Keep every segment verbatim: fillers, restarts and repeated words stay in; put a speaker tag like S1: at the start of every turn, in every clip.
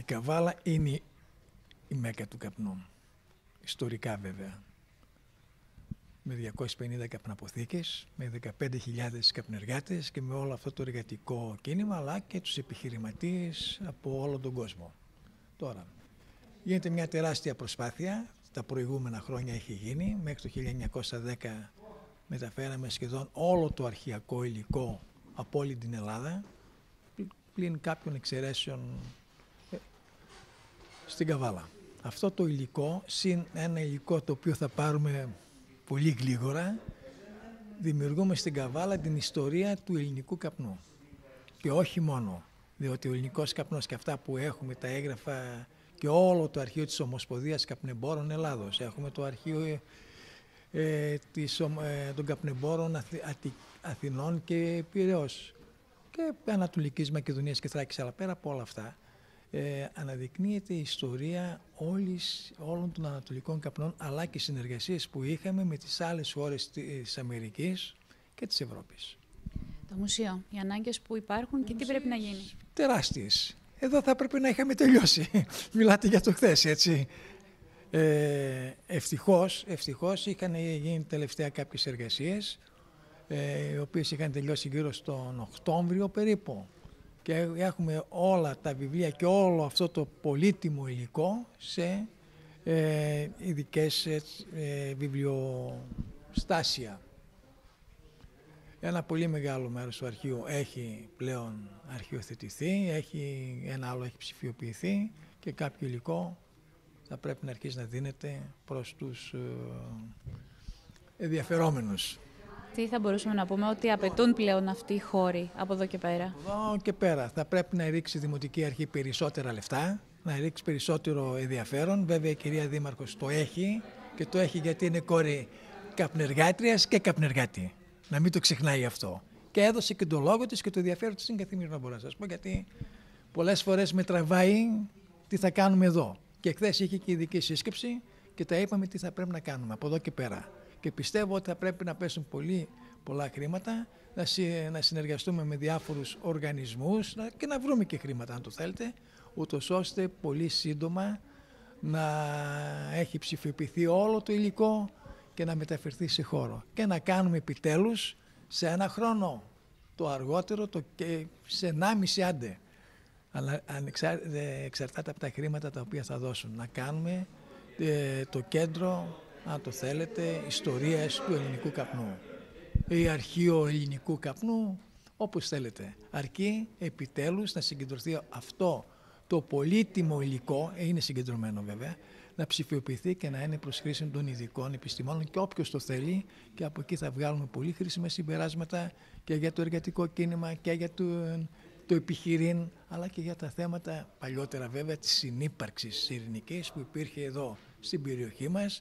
S1: Καβάλα είναι η Μέκα του καπνού. Ιστορικά βέβαια. Με διακόσιες πενήντα καπναποθήκες, με δεκαπέντε χιλιάδες καπνεργάτες και με όλο αυτό το εργατικό κίνημα, αλλά και τους επιχειρηματίες από όλο τον κόσμο. Τώρα, γίνεται μια τεράστια προσπάθεια, τα προηγούμενα χρόνια έχει γίνει, μέχρι το χίλια εννιακόσια δέκα μεταφέραμε σχεδόν όλο το αρχαιακό υλικό από όλη την Ελλάδα, πλην κάποιων εξαιρέσεων στην Καβάλα. Αυτό το υλικό, συν ένα υλικό το οποίο θα πάρουμε πολύ γλίγορα, δημιουργούμε στην Καβάλα την ιστορία του ελληνικού καπνού. Και όχι μόνο, διότι ο ελληνικός καπνός και αυτά που έχουμε, τα έγγραφα και όλο το αρχείο της Ομοσπονδίας Καπνεμπόρων Ελλάδος. Έχουμε το αρχείο ε, της, ε, των καπνεμπόρων Αθη, Αθη, Αθηνών και Πειραιώς και Ανατολικής Μακεδονίας και Θράκης, αλλά πέρα από όλα αυτά, Ε, αναδεικνύεται η ιστορία όλης, όλων των ανατολικών καπνών, αλλά και συνεργασίες που είχαμε με τις άλλες χώρες της Αμερικής και της Ευρώπης.
S2: Το μουσείο, οι ανάγκες που υπάρχουν και τι πρέπει να γίνει.
S1: Τεράστιες. Εδώ θα πρέπει να είχαμε τελειώσει. Μιλάτε για το χθες, έτσι. Ε, ευτυχώς, ευτυχώς είχαν γίνει τελευταία κάποιες εργασίες, ε, οι οποίες είχαν τελειώσει γύρω στον Οκτώβριο περίπου. Και έχουμε όλα τα βιβλία και όλο αυτό το πολύτιμο υλικό σε ε, ειδικές ε, βιβλιοστάσια. Ένα πολύ μεγάλο μέρος του αρχείου έχει πλέον αρχαιοθετηθεί, έχει, ένα άλλο έχει ψηφιοποιηθεί και κάποιο υλικό θα πρέπει να αρχίσει να δίνεται προς τους ε, ενδιαφερόμενους.
S2: Τι θα μπορούσαμε να πούμε ότι απαιτούν πλέον αυτοί οι χώροι από εδώ και πέρα.
S1: Από εδώ και πέρα θα πρέπει να ρίξει η Δημοτική Αρχή περισσότερα λεφτά, να ρίξει περισσότερο ενδιαφέρον. Βέβαια η κυρία Δήμαρχος το έχει και το έχει γιατί είναι κόρη καπνεργάτριας και καπνεργάτη. Να μην το ξεχνάει αυτό. Και έδωσε και το λόγο της και το ενδιαφέρον της είναι καθημερινό, μπορώ να σας πω, γιατί πολλές φορές με τραβάει τι θα κάνουμε εδώ. Και χθες είχε και ειδική σύσκεψη και τα είπαμε τι θα πρέπει να κάνουμε από εδώ και πέρα. Και πιστεύω ότι θα πρέπει να πέσουν πολύ πολλά χρήματα, να συνεργαστούμε με διάφορους οργανισμούς και να βρούμε και χρήματα αν το θέλετε, ούτως ώστε πολύ σύντομα να έχει ψηφιοποιηθεί όλο το υλικό και να μεταφερθεί σε χώρο. Και να κάνουμε επιτέλους σε ένα χρόνο, το αργότερο το και σε ενάμιση άντε, αλλά εξαρτάται από τα χρήματα τα οποία θα δώσουν, να κάνουμε ε, το κέντρο, αν το θέλετε, ιστορίες του ελληνικού καπνού ή αρχείο ελληνικού καπνού, όπως θέλετε. Αρκεί επιτέλους να συγκεντρωθεί αυτό το πολύτιμο υλικό, είναι συγκεντρωμένο βέβαια, να ψηφιοποιηθεί και να είναι προς χρήση των ειδικών επιστημόνων και όποιος το θέλει, και από εκεί θα βγάλουμε πολύ χρήσιμα συμπεράσματα και για το εργατικό κίνημα και για το, το επιχειρήν, αλλά και για τα θέματα παλιότερα βέβαια της συνύπαρξης ειρηνικής που υπήρχε εδώ στην περιοχή μας,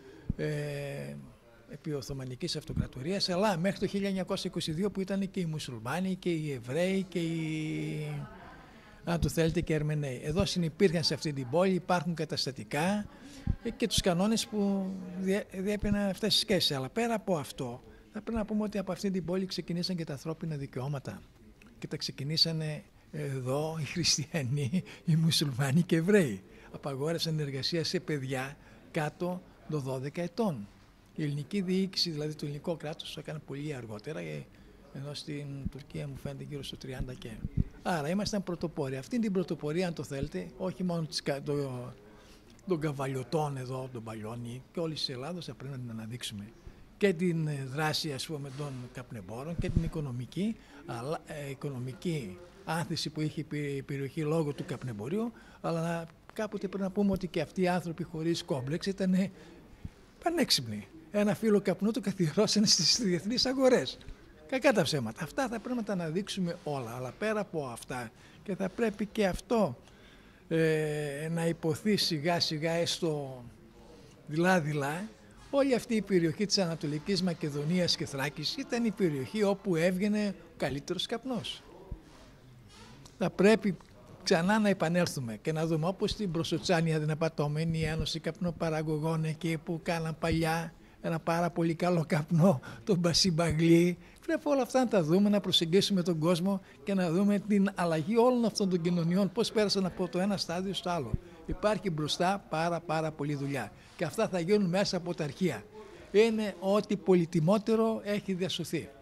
S1: Ε, επί Οθωμανικής Αυτοκρατορίας, αλλά μέχρι το χίλια εννιακόσια είκοσι δύο που ήταν και οι Μουσουλμάνοι και οι Εβραίοι και οι, αν το θέλετε, και οι Αρμεναίοι. Εδώ συνυπήρχαν σε αυτή την πόλη, υπάρχουν καταστατικά και τους κανόνες που διέπαιναν αυτές τις σχέσεις. Αλλά πέρα από αυτό, θα πρέπει να πούμε ότι από αυτή την πόλη ξεκινήσαν και τα ανθρώπινα δικαιώματα και τα ξεκινήσανε εδώ οι Χριστιανοί, οι Μουσουλμάνοι και οι Εβραίοι. Απαγόρευσαν εργασία σε παιδιά κάτω των δώδεκα ετών. Η ελληνική διοίκηση, δηλαδή το ελληνικό κράτος, το έκανε πολύ αργότερα, ενώ στην Τουρκία μου φαίνεται γύρω στο τριάντα και. Άρα ήμασταν πρωτοπόροι. Αυτή την πρωτοπορία, αν το θέλετε, όχι μόνο των, των καβαλιωτών εδώ, των παλιών και όλης της Ελλάδος, θα πρέπει να την αναδείξουμε. Και την δράση, ας πούμε, των καπνεμπόρων και την οικονομική, αλλά, ε, οικονομική άνθηση που είχε η περιοχή λόγω του καπνεμπορίου, αλλά κάποτε πρέπει να πούμε ότι και αυτοί οι άνθρωποι χωρίς κόμπλεξ ήταν πανέξυπνοι. Ένα φύλλο καπνού το καθιερώσανε στις διεθνείς αγορές. Κακά τα ψέματα. Αυτά θα πρέπει να τα αναδείξουμε όλα. Αλλά πέρα από αυτά, και θα πρέπει και αυτό ε, να υποθεί σιγά σιγά, έστω δειλά-δειλά, όλη αυτή η περιοχή της Ανατολικής Μακεδονίας και Θράκης ήταν η περιοχή όπου έβγαινε ο καλύτερος καπνός. Θα πρέπει ξανά να επανέλθουμε και να δούμε, όπως στην Προσοτσάνια την απατώμενη Ένωση Καπνοπαραγωγών εκεί που κάναν παλιά ένα πάρα πολύ καλό καπνό, τον μπασιμπαγλί. Πρέπει όλα αυτά να τα δούμε, να προσεγγίσουμε τον κόσμο και να δούμε την αλλαγή όλων αυτών των κοινωνιών, πώς πέρασαν από το ένα στάδιο στο άλλο. Υπάρχει μπροστά πάρα πάρα πολλή δουλειά και αυτά θα γίνουν μέσα από τα αρχεία. Είναι ό,τι πολυτιμότερο έχει διασωθεί.